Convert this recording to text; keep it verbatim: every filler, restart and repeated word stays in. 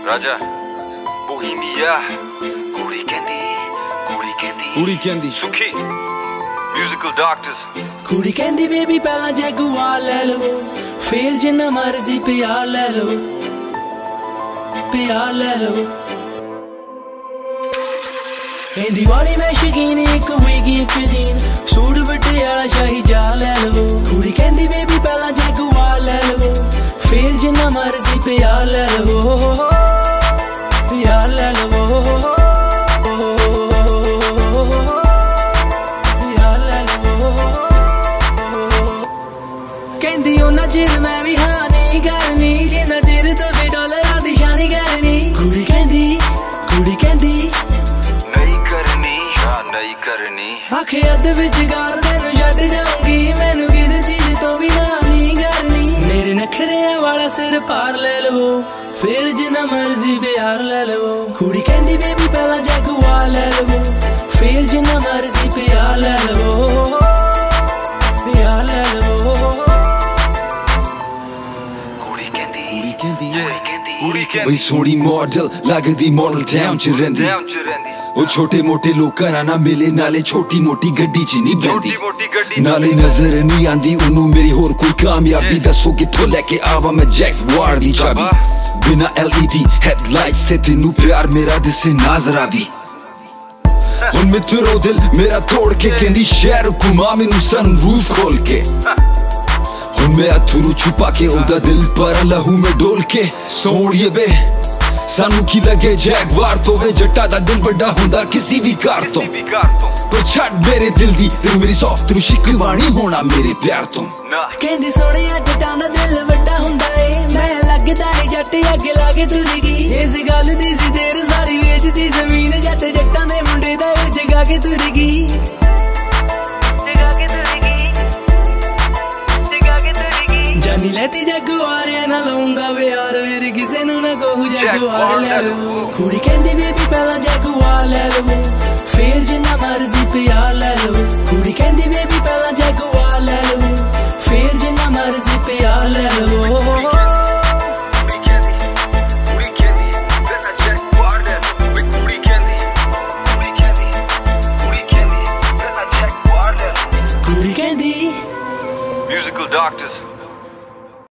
Raja, Bohemia, Kuri Kendi, Kuri Kendi, Kuri Kendi, Sukhi, musical doctors. Kuri Kendi baby pehla Jaguar le lo, feel jinna marzi pyar le lo, pyar le lo. Kendi wali mein shakeen ek hoegi ek jeen, sood batiala shahi ja le lo. Kuri Kendi baby pehla Jaguar le lo, feel jinna marzi pyar le lo, pyar le lo. कहंदी उन्ना चिर मैं भी हाँ नहीं करनी, जिन्ना चिर तुसी डॉलरां दी शानी करनी। कुड़ी कहंदी, कुड़ी कहंदी नहीं करनी, हाँ नहीं करनी। आखे अद विच गार तेनू छड्ड जाऊंगी, मैनू किसी चीज तो भी ना नहीं करनी। मेरे नखरे वाला सिर पार ले लो, फिर जिन्ना मर्जी प्यार ले लो। कुड़ी कहंदी बेबी पहला जगुआर ले लो, फिर जिन्ना मर्जी प्यार ले लो, प्यार ले लो। बई सोहनी मॉडल लगदी मॉडल टाउन च रहिंदी, ओ छोटे मोटे लोकां नाल ना मिले, नाले छोटी मोटी गड्डी च नहीं बैठी, नाले नजर नहीं आंदी उन्नू मेरी होर कोई कामयाबी। दसो कित्थों लैके आवा मैं जैगुआर दी चाबी, बिना एल ई डी हेडलाइट्स ते तेनू प्यार मेरा दिसे नाजरा दी। हुण मित्रो दिल मेरा तोड़ के कहंदी शहर घुमा मैनू सनरूफ खोल के, मैं अथरू छुपा के ओदा दिल पर लहू में डोल के। सोहणिए बे सानू की लगे जैगवार तो वे जट्टा दा दिल बड़ा हुंदा किसी भी कार तो, पर छड़ मेरे दिल दी तेनू मेरी सौ तेनू शिकवाणी होना मेरे प्यार तो। कहंदी सोहणिया जट्टां दा दिल बड़ा हुंदा ए, मैं लगदा ए जट्ट अगे लागे तुरी गई। इस गल दी सी देर सारी वेचदी जमीन, जट्ट जट्टां दे मुंडे दा जगा के तुरी गई। जानी लेती जगुआर ना लाऊंगा वे यार, मेरे किसे नू ना कहू जगुआर ले लो। कुड़ी कहंदी बेबी पहला जगुआर ले लो,